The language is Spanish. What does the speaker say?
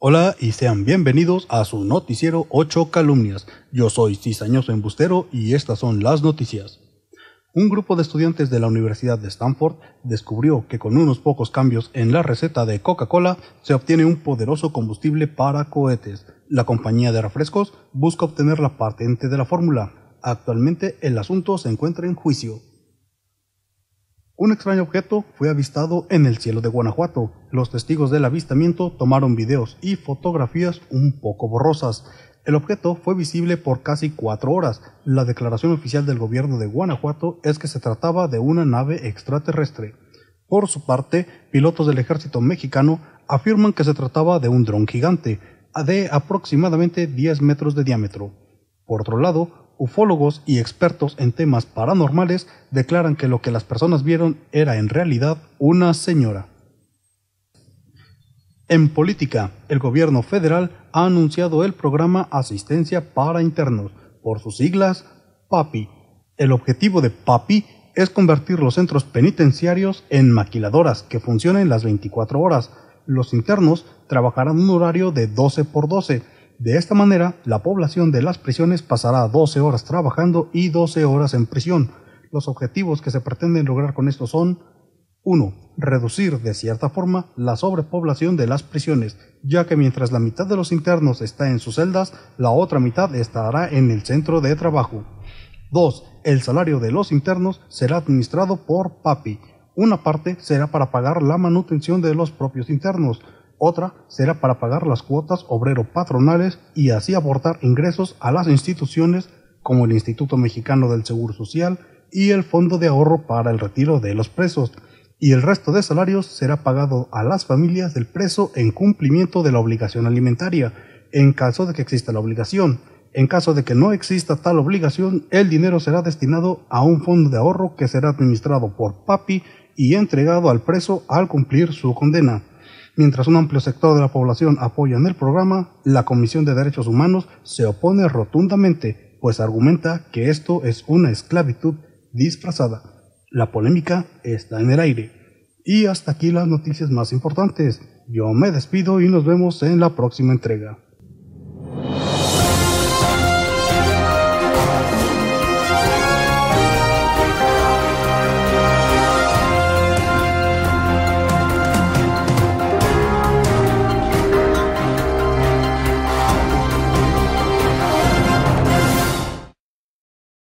Hola y sean bienvenidos a su noticiero 8 calumnias. Yo soy Cizañoso Embustero y estas son las noticias. Un grupo de estudiantes de la Universidad de Stanford descubrió que con unos pocos cambios en la receta de Coca-Cola se obtiene un poderoso combustible para cohetes. La compañía de refrescos busca obtener la patente de la fórmula. Actualmente el asunto se encuentra en juicio. Un extraño objeto fue avistado en el cielo de Guanajuato. Los testigos del avistamiento tomaron videos y fotografías un poco borrosas. El objeto fue visible por casi 4 horas. La declaración oficial del gobierno de Guanajuato es que se trataba de una nave extraterrestre. Por su parte, pilotos del ejército mexicano afirman que se trataba de un dron gigante, de aproximadamente 10 metros de diámetro. Por otro lado, ufólogos y expertos en temas paranormales declaran que lo que las personas vieron era en realidad una señora. En política, el gobierno federal ha anunciado el programa Asistencia para Internos, por sus siglas PAPI. El objetivo de PAPI es convertir los centros penitenciarios en maquiladoras que funcionen las 24 horas. Los internos trabajarán un horario de 12 por 12. De esta manera, la población de las prisiones pasará 12 horas trabajando y 12 horas en prisión. Los objetivos que se pretenden lograr con esto son: 1. Reducir de cierta forma la sobrepoblación de las prisiones, ya que mientras la mitad de los internos está en sus celdas, la otra mitad estará en el centro de trabajo. 2. El salario de los internos será administrado por PAPI. Una parte será para pagar la manutención de los propios internos. Otra será para pagar las cuotas obrero-patronales y así aportar ingresos a las instituciones como el Instituto Mexicano del Seguro Social y el Fondo de Ahorro para el Retiro de los Presos. Y el resto de salarios será pagado a las familias del preso en cumplimiento de la obligación alimentaria, en caso de que exista la obligación. En caso de que no exista tal obligación, el dinero será destinado a un fondo de ahorro que será administrado por PAPI y entregado al preso al cumplir su condena. Mientras un amplio sector de la población apoya en el programa, la Comisión de Derechos Humanos se opone rotundamente, pues argumenta que esto es una esclavitud disfrazada. La polémica está en el aire. Y hasta aquí las noticias más importantes. Yo me despido y nos vemos en la próxima entrega.